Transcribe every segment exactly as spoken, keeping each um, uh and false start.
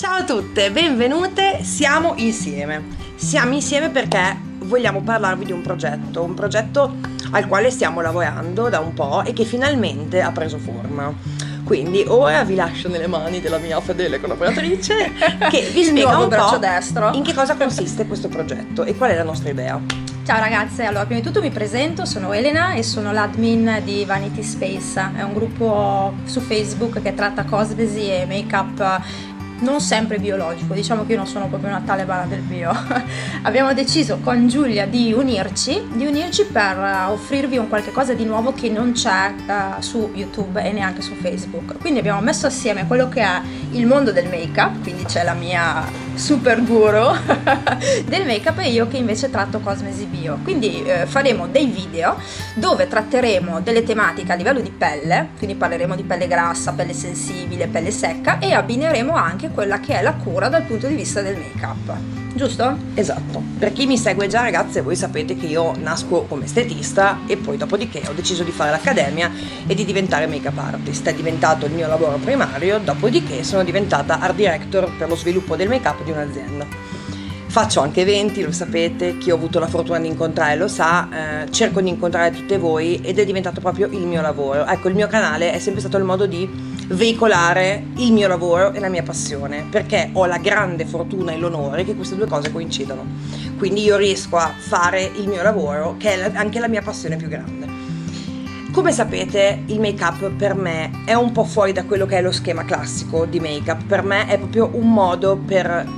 Ciao a tutte, benvenute, siamo insieme. Siamo insieme perché vogliamo parlarvi di un progetto, un progetto al quale stiamo lavorando da un po' e che finalmente ha preso forma. Quindi ora vi lascio nelle mani della mia fedele collaboratrice che vi spiega un po' destro. in che cosa consiste questo progetto e qual è la nostra idea. Ciao ragazze, allora prima di tutto mi presento, sono Elena e sono l'admin di Vanity Space, è un gruppo su Facebook che tratta cosmesi e make-up non sempre biologico, diciamo che io non sono proprio una talebana del bio. Abbiamo deciso con Giulia di unirci, di unirci per uh, offrirvi un qualche cosa di nuovo che non c'è uh, su YouTube e neanche su Facebook. Quindi abbiamo messo assieme quello che è il mondo del make-up, quindi c'è la mia super guru del make-up e io che invece tratto cosmesi bio. Quindi uh, faremo dei video dove tratteremo delle tematiche a livello di pelle, quindi parleremo di pelle grassa, pelle sensibile, pelle secca e abbineremo anche quella che è la cura dal punto di vista del make-up, giusto? Esatto, per chi mi segue già ragazze, voi sapete che io nasco come estetista e poi dopodiché ho deciso di fare l'accademia e di diventare make-up artist, è diventato il mio lavoro primario, dopodiché sono diventata art director per lo sviluppo del make-up di un'azienda. Faccio anche eventi, lo sapete, chi ho avuto la fortuna di incontrare lo sa, eh, cerco di incontrare tutte voi ed è diventato proprio il mio lavoro. Ecco, il mio canale è sempre stato il modo di veicolare il mio lavoro e la mia passione, perché ho la grande fortuna e l'onore che queste due cose coincidano. Quindi io riesco a fare il mio lavoro, che è anche la mia passione più grande. Come sapete, il make-up per me è un po' fuori da quello che è lo schema classico di make-up. Per me è proprio un modo per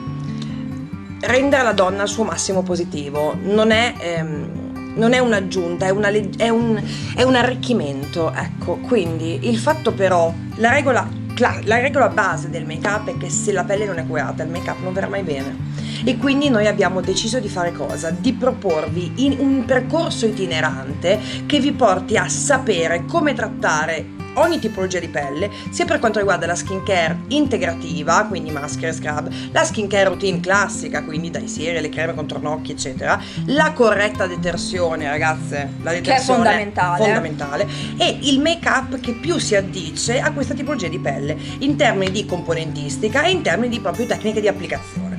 rendere la donna al suo massimo positivo. Non è... Ehm, non è un'aggiunta, è, una, è, un, è un arricchimento, ecco. Quindi il fatto però, la regola, la regola base del make-up è che se la pelle non è curata il make-up non verrà mai bene. E quindi noi abbiamo deciso di fare cosa? Di proporvi in un percorso itinerante che vi porti a sapere come trattare ogni tipologia di pelle, sia per quanto riguarda la skincare integrativa, quindi maschere, scrub, la skincare routine classica, quindi dai sieri, le creme contornocchi eccetera, la corretta detersione ragazze, la detersione che è fondamentale. fondamentale e il make up che più si addice a questa tipologia di pelle in termini di componentistica e in termini di proprio tecniche di applicazione.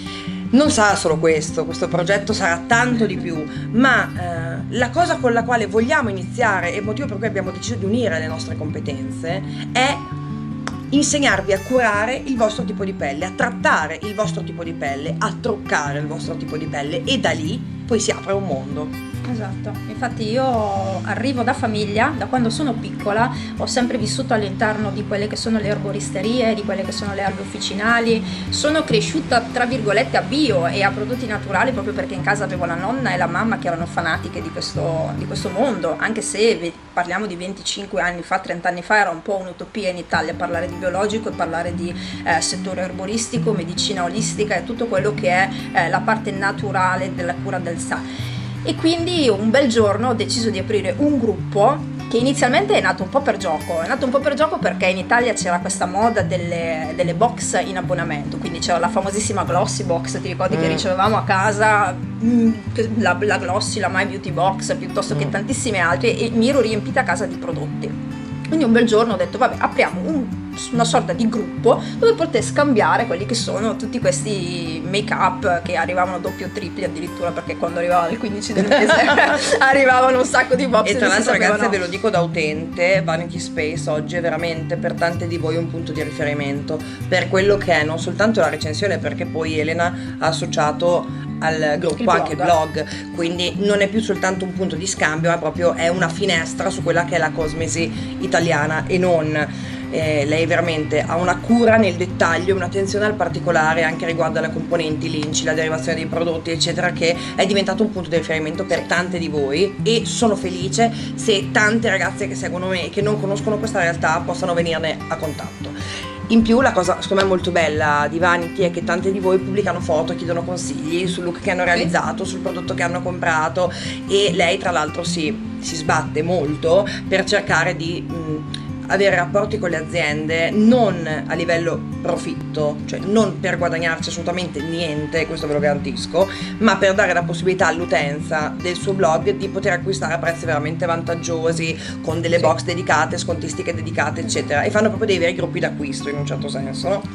Non sarà solo questo, questo progetto sarà tanto di più, ma eh, la cosa con la quale vogliamo iniziare e il motivo per cui abbiamo deciso di unire le nostre competenze è insegnarvi a curare il vostro tipo di pelle, a trattare il vostro tipo di pelle, a truccare il vostro tipo di pelle e da lì poi si apre un mondo. Esatto, infatti io arrivo da famiglia, da quando sono piccola ho sempre vissuto all'interno di quelle che sono le erboristerie, di quelle che sono le erbe officinali, sono cresciuta tra virgolette a bio e a prodotti naturali proprio perché in casa avevo la nonna e la mamma che erano fanatiche di questo, di questo mondo, anche se parliamo di venticinque anni fa, trenta anni fa era un po' un'utopia in Italia parlare di biologico e parlare di eh, settore erboristico, medicina olistica e tutto quello che è eh, la parte naturale della cura del sa. E quindi un bel giorno ho deciso di aprire un gruppo che inizialmente è nato un po' per gioco, è nato un po' per gioco perché in Italia c'era questa moda delle, delle box in abbonamento, quindi c'era la famosissima Glossy Box, ti ricordi mm. che ricevevamo a casa mm, la, la Glossy, la My Beauty Box, piuttosto mm. che tantissime altre e mi ero riempita a casa di prodotti. Quindi un bel giorno ho detto vabbè apriamo un una sorta di gruppo dove poter scambiare quelli che sono tutti questi make up che arrivavano doppi o tripli addirittura, perché quando arrivava il quindici del mese arrivavano un sacco di box e tra l'altro ragazze no. ve lo dico da utente, Vanity Space oggi è veramente per tante di voi un punto di riferimento per quello che è non soltanto la recensione, perché poi Elena ha associato al gruppo il anche il blog, quindi non è più soltanto un punto di scambio ma proprio è una finestra su quella che è la cosmesi italiana e non. Eh, lei veramente ha una cura nel dettaglio, un'attenzione al particolare anche riguardo alle componenti, l'inci, la derivazione dei prodotti eccetera, che è diventato un punto di riferimento per tante di voi e sono felice se tante ragazze che seguono me e che non conoscono questa realtà possano venirne a contatto. In più la cosa secondo me molto bella di Vanity è che tante di voi pubblicano foto, chiedono consigli sul look che hanno realizzato, sul prodotto che hanno comprato e lei tra l'altro si, si sbatte molto per cercare di mh, avere rapporti con le aziende non a livello profitto, cioè non per guadagnarci assolutamente niente, questo ve lo garantisco, ma per dare la possibilità all'utenza del suo blog di poter acquistare a prezzi veramente vantaggiosi, con delle sì. box dedicate, scontistiche dedicate eccetera, e fanno proprio dei veri gruppi d'acquisto in un certo senso, no? Sì.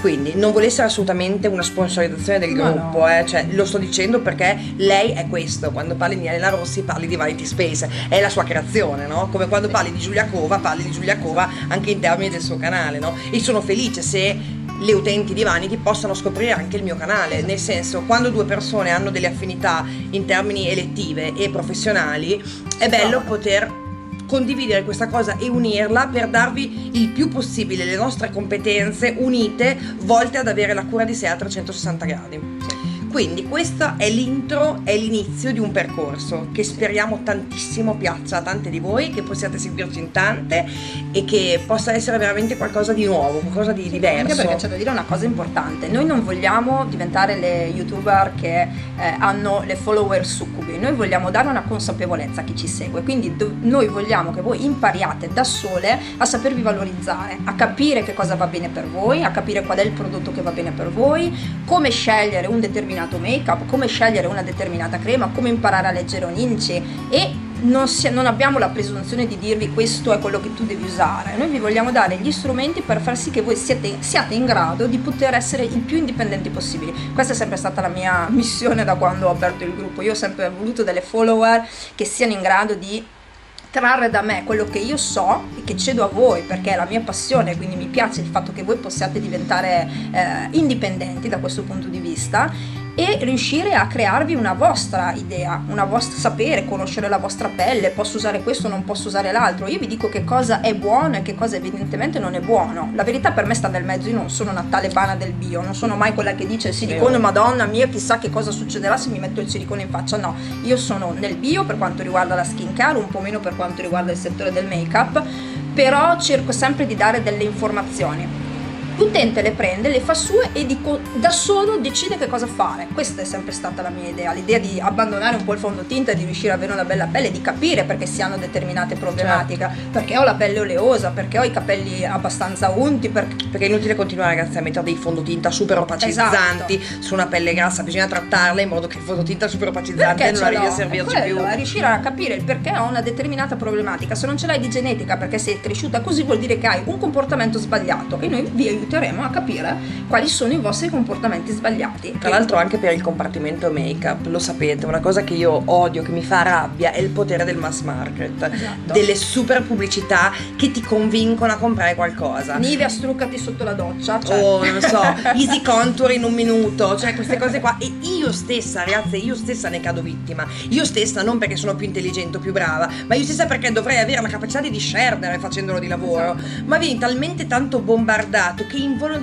Quindi non vuole essere assolutamente una sponsorizzazione del No, gruppo, no. eh, cioè, lo sto dicendo perché lei è questo. Quando parli di Elena Rossi parli di Vanity Space, è la sua creazione, no? Come quando parli di Giulia Cova parli di Giulia Cova anche in termini del suo canale, no? E sono felice se le utenti di Vanity possano scoprire anche il mio canale, nel senso, quando due persone hanno delle affinità in termini elettive e professionali è bello poter condividere questa cosa e unirla per darvi il più possibile le nostre competenze unite, volte ad avere la cura di sé a trecentosessanta gradi. Quindi questo è l'intro, è l'inizio di un percorso che speriamo tantissimo piaccia a tante di voi, che possiate seguirci in tante e che possa essere veramente qualcosa di nuovo, qualcosa di diverso. Anche perché c'è da dire una cosa importante: noi non vogliamo diventare le youtuber che eh, hanno le follower succubi, noi vogliamo dare una consapevolezza a chi ci segue, quindi do- noi vogliamo che voi impariate da sole a sapervi valorizzare, a capire che cosa va bene per voi, a capire qual è il prodotto che va bene per voi, come scegliere un determinato make-up, come scegliere una determinata crema, come imparare a leggere un inci. E non, si, non abbiamo la presunzione di dirvi questo è quello che tu devi usare, noi vi vogliamo dare gli strumenti per far sì che voi siete, siate in grado di poter essere il più indipendenti possibili. Questa è sempre stata la mia missione da quando ho aperto il gruppo. Io ho sempre voluto delle follower che siano in grado di trarre da me quello che io so e che cedo a voi perché è la mia passione, quindi mi piace il fatto che voi possiate diventare eh, indipendenti da questo punto di vista e riuscire a crearvi una vostra idea, una vostra sapere, conoscere la vostra pelle, posso usare questo, non posso usare l'altro. Io vi dico che cosa è buono e che cosa evidentemente non è buono. La verità per me sta nel mezzo. Io non sono una talebana del bio, non sono mai quella che dice il silicone, madonna mia, chissà che cosa succederà se mi metto il silicone in faccia. No, io sono nel bio per quanto riguarda la skin care, un po' meno per quanto riguarda il settore del make up, però cerco sempre di dare delle informazioni. L'utente le prende, le fa sue e dico, da solo decide che cosa fare. Questa è sempre stata la mia idea, l'idea di abbandonare un po' il fondotinta, di riuscire ad avere una bella pelle, di capire perché si hanno determinate problematiche, certo. Perché ho la pelle oleosa, perché ho i capelli abbastanza unti, perché, perché è inutile continuare, ragazzi, a mettere dei fondotinta super opacizzanti, esatto, su una pelle grassa. Bisogna trattarla in modo che il fondotinta super opacizzante perché non arrivi a servirci quello, più. È riuscire a capire il perché ho una determinata problematica. Se non ce l'hai di genetica perché sei cresciuta così, vuol dire che hai un comportamento sbagliato e noi vi aiutiamo a capire quali sono i vostri comportamenti sbagliati. Tra l'altro anche per il compartimento make-up, lo sapete, una cosa che io odio, che mi fa rabbia, è il potere del mass market, esatto, delle super pubblicità che ti convincono a comprare qualcosa. Nivea, struccati sotto la doccia, cioè. Oh, non so, easy contour in un minuto, cioè queste cose qua. E io stessa, ragazzi, io stessa ne cado vittima. Io stessa non perché sono più intelligente o più brava, ma io stessa perché dovrei avere la capacità di discernere facendolo di lavoro, esatto, ma vieni talmente tanto bombardato che involontariamente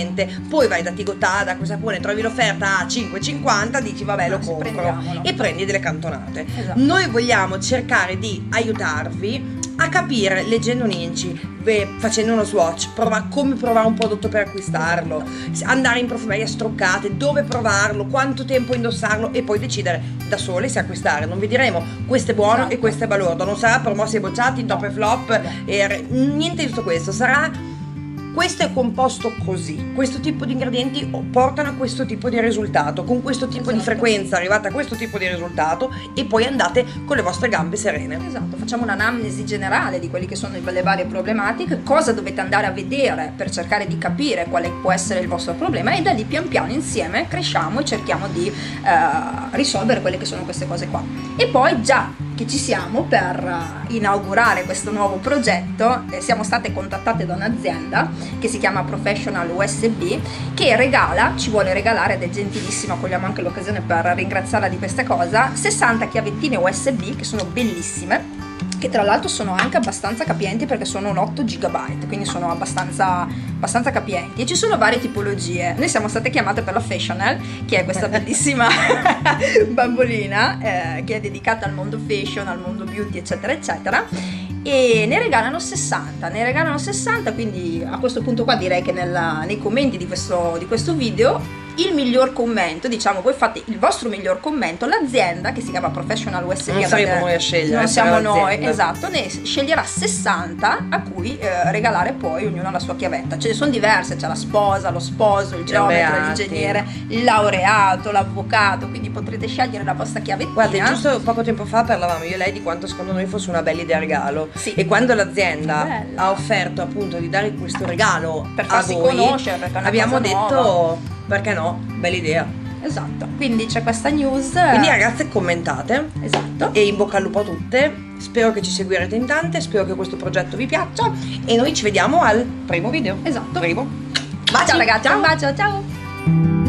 poi vai da Tigotada, cosa pone, trovi l'offerta a cinque e cinquanta, dici vabbè lo compro e prendi delle cantonate. Esatto. Noi vogliamo cercare di aiutarvi a capire, leggendo un inci, facendo uno swatch, prova, come provare un prodotto per acquistarlo, andare in profumeria struccate, dove provarlo, quanto tempo indossarlo e poi decidere da sole se acquistare. Non vi diremo questo è buono, esatto, e questo è balordo, non sarà promossi e bocciati, top e flop, e niente di tutto questo, sarà questo è composto così, questo tipo di ingredienti portano a questo tipo di risultato, con questo tipo, esatto, di frequenza arrivate a questo tipo di risultato e poi andate con le vostre gambe serene. Esatto, facciamo un'anamnesi generale di quelli che sono le varie problematiche, cosa dovete andare a vedere per cercare di capire quale può essere il vostro problema e da lì pian piano insieme cresciamo e cerchiamo di eh, risolvere quelle che sono queste cose qua. E poi già che ci siamo per inaugurare questo nuovo progetto, eh, siamo state contattate da un'azienda che si chiama Professional U S B che regala, ci vuole regalare ed è gentilissima, cogliamo anche l'occasione per ringraziarla di questa cosa, sessanta chiavettine U S B che sono bellissime, che tra l'altro sono anche abbastanza capienti perché sono un otto giga byte, quindi sono abbastanza, abbastanza capienti e ci sono varie tipologie. Noi siamo state chiamate per la Fashional, che è questa bellissima bambolina eh, che è dedicata al mondo fashion, al mondo beauty eccetera eccetera, e ne regalano sessanta, ne regalano sessanta, quindi a questo punto qua direi che nella, nei commenti di questo, di questo video il miglior commento, diciamo, voi fate il vostro miglior commento, l'azienda che si chiama Professional U S B, non saremo noi a scegliere, non siamo noi, l'azienda. esatto, ne sceglierà sessanta a cui eh, regalare poi ognuno la sua chiavetta. Ce ne sono diverse, c'è la sposa, lo sposo, il geometra, l'ingegnere, il laureato, l'avvocato, quindi potrete scegliere la vostra chiavettina. Guarda, giusto poco tempo fa parlavamo io e lei di quanto secondo noi fosse una bella idea regalo, sì. E quando l'azienda Bella. ha offerto appunto di dare questo regalo Per a farsi voi, conoscere, perché è una abbiamo cosa detto nuova. perché no, bella idea. Esatto, quindi c'è questa news. Quindi ragazze, commentate. Esatto. E in bocca al lupo a tutte. Spero che ci seguirete in tante, spero che questo progetto vi piaccia e noi ci vediamo al primo video. Esatto. Primo. Ciao ragazzi, un bacio, ciao.